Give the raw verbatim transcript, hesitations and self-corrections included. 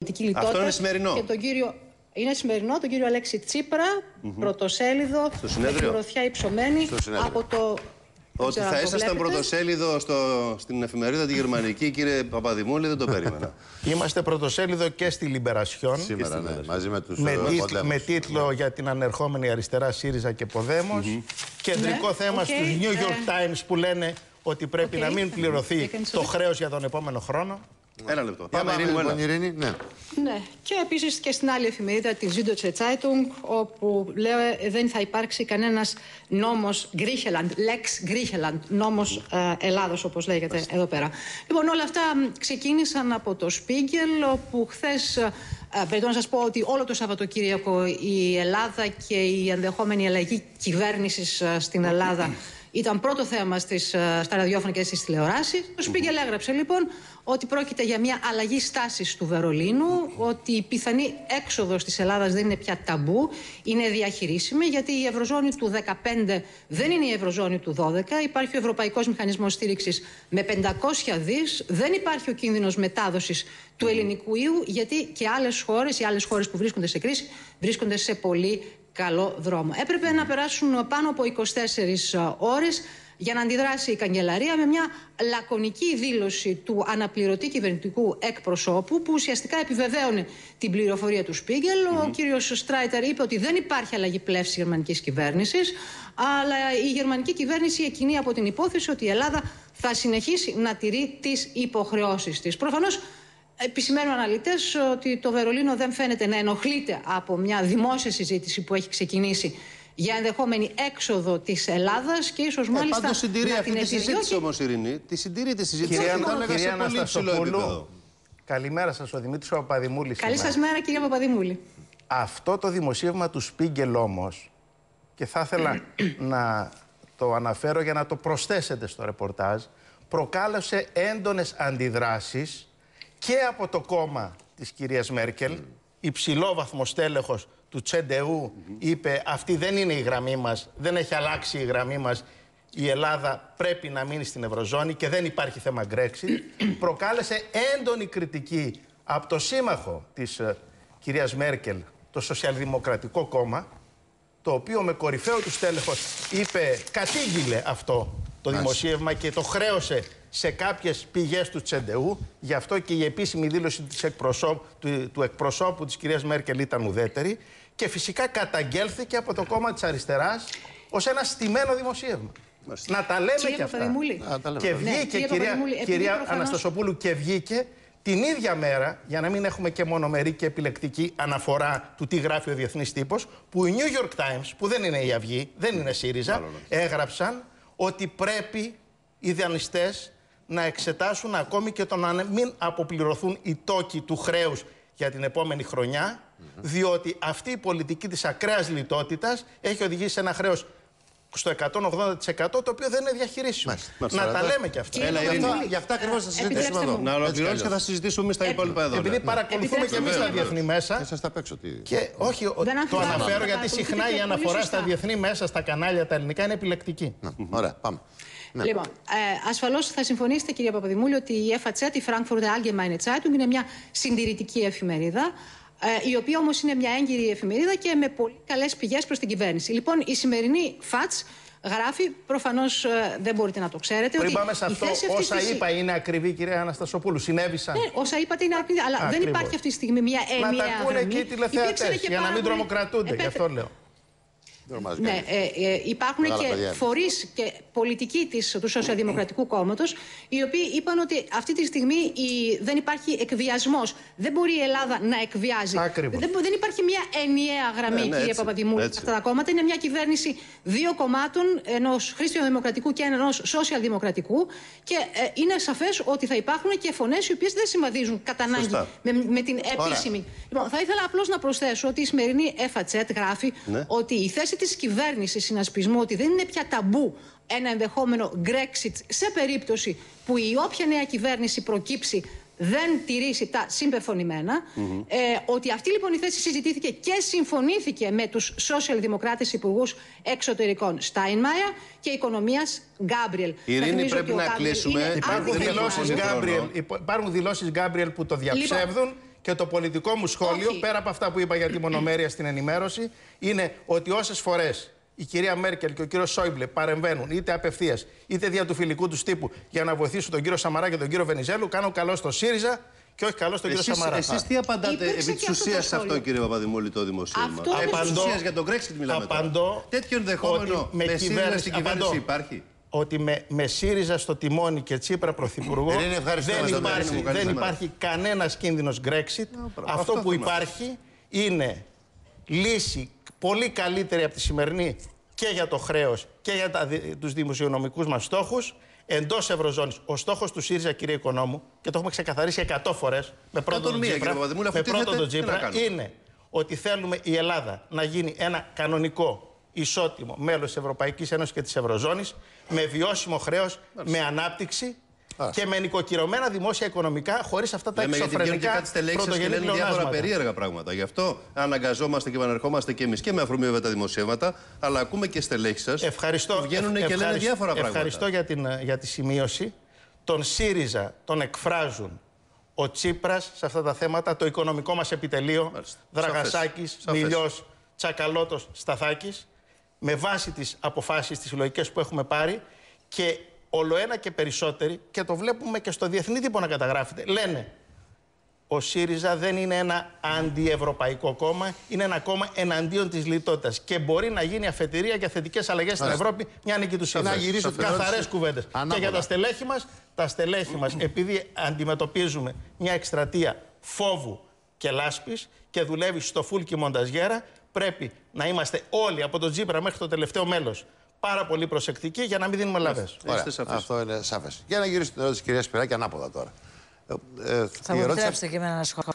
Αυτό είναι σημερινό. Και τον κύριο... Είναι σημερινό, τον κύριο Αλέξη Τσίπρα, mm-hmm. πρωτοσέλιδο, με τη γροθιά υψωμένη από το... Ότι θα ήσασταν πρωτοσέλιδο στο, στην εφημερίδα τη γερμανική, κύριε Παπαδημούλη, δεν το περίμενα. Είμαστε πρωτοσέλιδο και στη Λιμπερασιόν. Σήμερα, ναι, μαζί με τους με, τίτλ, με τίτλο για την ανερχόμενη αριστερά ΣΥΡΙΖΑ και Ποδέμος. Mm-hmm. Κεντρικό ναι, θέμα okay, στους New York uh, Times που λένε ότι πρέπει okay, να μην πληρωθεί το χρέος για τον επόμενο χρόνο. Ένα λεπτό. Πάμε, Πάμε Ειρήνη, λοιπόν, Ειρήνη, ναι. Ναι. Και επίσης και στην άλλη εφημερίδα, τη Süddeutsche Zeitung, όπου λέει δεν θα υπάρξει κανένας νόμος Griechenland, Lex Griechenland, νόμος ε, Ελλάδος, όπως λέγεται Μάλιστα. εδώ πέρα. Λοιπόν, όλα αυτά ξεκίνησαν από το Spiegel, όπου χθες, ε, πρέπει να σας πω ότι όλο το Σαββατοκύριακο η Ελλάδα και η ενδεχόμενη αλλαγή κυβέρνησης ε, στην Ελλάδα ήταν πρώτο θέμα στις, στα ραδιόφωνα και στις τηλεοράσεις. Το Spiegel έγραψε λοιπόν ότι πρόκειται για μια αλλαγή στάσης του Βερολίνου, ότι η πιθανή έξοδος της Ελλάδας δεν είναι πια ταμπού, είναι διαχειρίσιμη, γιατί η Ευρωζώνη του δεκαπέντε δεν είναι η Ευρωζώνη του δώδεκα, υπάρχει ο Ευρωπαϊκός Μηχανισμός Στήριξης με πεντακόσια δις, δεν υπάρχει ο κίνδυνος μετάδοσης του ελληνικού ιού, γιατί και άλλες χώρες, οι άλλες χώρες που βρίσκονται σε κρίση, βρίσκονται σε πολύ καλό δρόμο. Έπρεπε να περάσουν πάνω από είκοσι τέσσερις ώρες για να αντιδράσει η καγκελαρία με μια λακωνική δήλωση του αναπληρωτή κυβερνητικού εκπροσώπου, που ουσιαστικά επιβεβαίωνε την πληροφορία του Spiegel. Mm-hmm. Ο κύριος Στράιτερ είπε ότι δεν υπάρχει αλλαγή πλεύσης γερμανικής κυβέρνησης, αλλά η γερμανική κυβέρνηση εκκινεί από την υπόθεση ότι η Ελλάδα θα συνεχίσει να τηρεί τις υποχρεώσεις της. Προφανώς, επισημαίνουν αναλυτές ότι το Βερολίνο δεν φαίνεται να ενοχλείται από μια δημόσια συζήτηση που έχει ξεκινήσει για ενδεχόμενη έξοδο της Ελλάδας και ίσως μάλιστα. Ε, πάντως συντηρεί να αυτή την τη συζήτηση όμως, Ειρήνη. Τη συντηρεί τη συζήτηση. Κυρία, ήταν κυρία σε πολύ υψηλό επίπεδο. Καλημέρα σας, ο Δημήτρης Παπαδημούλης. Καλή σας μέρα, κυρία Παπαδημούλη. Αυτό το δημοσίευμα του Spiegel όμως, και θα ήθελα να το αναφέρω για να το προσθέσετε στο ρεπορτάζ, προκάλεσε έντονες αντιδράσεις και από το κόμμα της κυρίας Μέρκελ. Mm. Υψηλόβαθμο στέλεχος του Τσεντεού mm-hmm. είπε αυτή δεν είναι η γραμμή μας, δεν έχει αλλάξει η γραμμή μας, η Ελλάδα πρέπει να μείνει στην Ευρωζώνη και δεν υπάρχει θέμα Brexit. Προκάλεσε έντονη κριτική από το σύμμαχο της uh, κυρίας Μέρκελ, το Σοσιαλδημοκρατικό Κόμμα, το οποίο με κορυφαίο του στέλεχος είπε, κατήγγειλε αυτό το Άς. δημοσίευμα και το χρέωσε σε κάποιες πηγές του Τσεντεού. Γι' αυτό και η επίσημη δήλωση της εκπροσώπου, του, του εκπροσώπου της κυρίας Μέρκελ ήταν ουδέτερη και φυσικά καταγγέλθηκε από το κόμμα της αριστεράς ως ένα στημένο δημοσίευμα. Μάλιστα. Να τα λέμε κύριε και αυτά. Α, και βγήκε, ναι, κυρία, κυρία προφανώς... Αναστασοπούλου, και βγήκε την ίδια μέρα, για να μην έχουμε και μονομερή και επιλεκτική αναφορά του τι γράφει ο Διεθνής Τύπος, που οι New York Times, που δεν είναι η Αυγή, δεν είναι ΣΥΡΙΖΑ, έγραψαν ότι πρέπει οι δανειστές να εξετάσουν ακόμη και το να μην αποπληρωθούν οι τόκοι του χρέους για την επόμενη χρονιά, mm-hmm. διότι αυτή η πολιτική της ακραίας λιτότητας έχει οδηγήσει σε ένα χρέος στο εκατόν ογδόντα τοις εκατό, το οποίο δεν είναι διαχειρίσιμο. Να τα λέμε και αυτά. Έλα, γι' αυτά ακριβώς θα συζητήσουμε εδώ. Να ολοκληρώνεις και θα συζητήσουμε εμείς τα υπόλοιπα εδώ. Επειδή παρακολουθούμε και εμείς τα διεθνή μέσα. Και σας τα παίξω τι. Και όχι, το αναφέρω γιατί συχνά η αναφορά στα διεθνή μέσα, στα κανάλια τα ελληνικά, είναι επιλεκτική. Ωραία, πάμε. Ναι. Λοιπόν, ε, ασφαλώς θα συμφωνήσετε, κυρία Παπαδημούλη, ότι η εφ έι τζετ, η Frankfurter Allgemeine Zeitung, είναι μια συντηρητική εφημερίδα, ε, η οποία όμως είναι μια έγκυρη εφημερίδα και με πολύ καλές πηγές προς την κυβέρνηση. Λοιπόν, η σημερινή ΦΑΤΣ γράφει, προφανώς ε, δεν μπορείτε να το ξέρετε. Πριν ότι πάμε σε αυτό, όσα της... είπα είναι ακριβή, κυρία Αναστασοπούλου, συνέβησαν. Ναι, όσα είπατε είναι ακριβή, αλλά Ακριβώς. δεν υπάρχει αυτή τη στιγμή μια ενιαία γραμμή. Να τα ακούνε και οι τηλεθεατές, για να μην πολύ... τρομοκρατούνται, Επέτε... γι' αυτό λέω. Ναι, ε, ε, υπάρχουν Μεγάλα και παιδιά. φορείς και πολιτικοί της, του Σοσιαλδημοκρατικού Κόμματος, οι οποίοι είπαν ότι αυτή τη στιγμή η, δεν υπάρχει εκβιασμός. Δεν μπορεί η Ελλάδα να εκβιάζει. Δεν, δεν υπάρχει μια ενιαία γραμμή, ναι, ναι, κυρία Παπαδημούλη. Αυτά τα κόμματα είναι μια κυβέρνηση δύο κομμάτων, ενός χριστιανοδημοκρατικού και ενός σοσιαλδημοκρατικού. Και ε, είναι σαφές ότι θα υπάρχουν και φωνές οι οποίες δεν συμβαδίζουν κατά ανάγκη με, με την επίσημη. Λοιπόν, θα ήθελα απλώς να προσθέσω ότι η σημερινή εφ έι τζετ γράφει ναι. ότι η θέση της κυβέρνησης συνασπισμού ότι δεν είναι πια ταμπού ένα ενδεχόμενο Brexit σε περίπτωση που η όποια νέα κυβέρνηση προκύψει δεν τηρήσει τα συμπεφωνημένα. Mm-hmm. ε, ότι αυτή λοιπόν η θέση συζητήθηκε και συμφωνήθηκε με τους σοσιαλδημοκράτες υπουργούς εξωτερικών Στάινμαϊερ και οικονομίας Γκάμπριελ. Ειρήνη, πρέπει να κλείσουμε. Υπάρχουν δηλώσεις Γκάμπριελ, υπάρχουν δηλώσεις Γκάμπριελ που το διαψεύδουν. Λοιπόν, Και το πολιτικό μου σχόλιο, Όχι. πέρα από αυτά που είπα για τη μονομέρεια στην ενημέρωση, είναι ότι όσες φορές η κυρία Μέρκελ και ο κύριος Σόιμπλε παρεμβαίνουν είτε απευθείας είτε δια του φιλικού του τύπου για να βοηθήσουν τον κύριο Σαμαρά και τον κύριο Βενιζέλου, κάνουν καλό στο ΣΥΡΙΖΑ και όχι καλό στον κύριο Εσείς, Σαμαρά. εσείς τι απαντάτε Υπήρξε επί και της αυτό το ουσίας σε αυτό, σχόλιο. κύριε Παπαδημούλη, το δημοσίευμα? Αυτό Επί της απαντώ- ουσίας για τον Brexit μιλάμε απαντώ τώρα. Τέτοιο ενδεχόμενο ότι με με ΣΥΡΙΖΑ κυβέρνηση- στην κυβέρνηση απαντώ. υπάρχει? Ότι με, με ΣΥΡΙΖΑ στο τιμόνι και Τσίπρα πρωθυπουργό Ειρήνη, ευχαριστώ. δεν, Ευχαριστώ. υπάρχει, Ειρήνη μου, δεν καλή υπάρχει κανένας κίνδυνος Brexit. αυτό Αυτό που θα υπάρχει είναι λύση πολύ καλύτερη από τη σημερινή και για το χρέος και για τα, δι- τους δημοσιονομικούς μας στόχους εντός Ευρωζώνης. Ο στόχος του ΣΥΡΙΖΑ, κύριε Οικονόμου, και το έχουμε ξεκαθαρίσει εκατό φορές με πρώτον Εκατόν τον μία, Τσίπρα, κύριε Παπαδημούλη, αφού με τίθεται, πρώτον τον τι να Τσίπρα κάνουμε? είναι ότι θέλουμε η Ελλάδα να γίνει ένα κανονικό, ισότιμο μέλος της Ευρωπαϊκής Ένωσης και της Ευρωζώνης, με βιώσιμο χρέος, με ανάπτυξη και με νοικοκυρωμένα δημόσια οικονομικά, χωρίς αυτά τα Λέμε γιατί βγαίνουν και εξωφρενικά κάτι στελέχοι σας και πρωτογενή λένε διάφορα πλεονάσματα. περίεργα πράγματα. Γι' αυτό αναγκαζόμαστε και επανερχόμαστε και εμείς και με αφορμή βέβαια τα δημοσιεύματα, αλλά ακούμε και στελέχοι σας Ευχαριστώ, που βγαίνουν ευχ- και λένε ευχαριστώ- διάφορα πράγματα. Ευχαριστώ για, την, για τη σημείωση. Τον ΣΥΡΙΖΑ τον εκφράζουν ο Τσίπρας σε αυτά τα θέματα, το οικονομικό μας επιτελείο, Μάλιστα. Δραγασάκης, Σαφές. Σαφές. Μιλιός, Τσακαλώτος, Σταθάκης, με βάση τις αποφάσεις, τις συλλογικές που έχουμε πάρει και ολοένα και περισσότεροι, και το βλέπουμε και στο διεθνή τύπο να καταγράφεται, λένε ο ΣΥΡΙΖΑ δεν είναι ένα αντιευρωπαϊκό κόμμα, είναι ένα κόμμα εναντίον της λιτότητας. Και μπορεί να γίνει αφετηρία για θετικές αλλαγές στην Ευρώπη, μια νίκη του ΣΥΡΙΖΑ. Να γυρίσω την Καθαρές ερώτηση κουβέντες. ανάποδα. Και για τα στελέχη μας, τα στελέχη μας, επειδή αντιμετωπίζουμε μια εκστρατεία φόβου και λάσπης και δουλεύει στο φουλ και μονταζιέρα, πρέπει να είμαστε όλοι από τον Τσίπρα μέχρι το τελευταίο μέλος πάρα πολύ προσεκτικοί για να μην δίνουμε λαβές. Ωραία. Είστε σαφείς. Αυτό είναι σαφές. Για να γυρίσω την ερώτηση της κυρίας Σπυράκη ανάποδα τώρα. Ε, ε, Θα η μου ερώτηση- επιτρέψετε και εμένα να σχολιάσω.